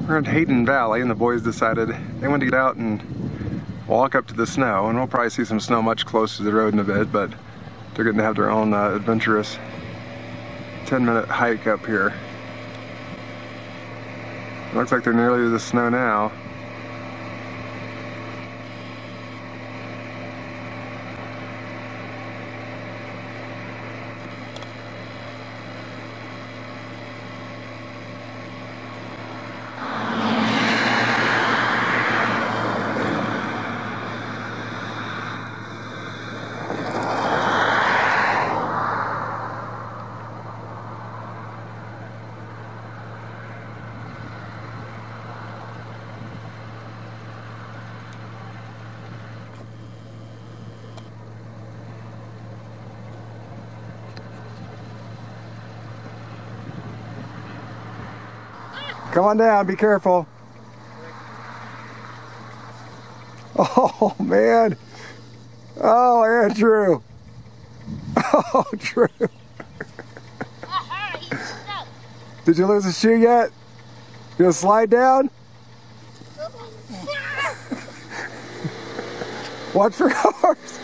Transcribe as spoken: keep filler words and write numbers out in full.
We're in Hayden Valley, and the boys decided they wanted to get out and walk up to the snow, and we'll probably see some snow much closer to the road in a bit, but they're going to have their own uh, adventurous ten minute hike up here. It looks like they're nearly to the snow now. Come on down, be careful. Oh, man. Oh, Andrew. Oh, Drew. Did you lose a shoe yet? You gonna slide down? Watch for cars.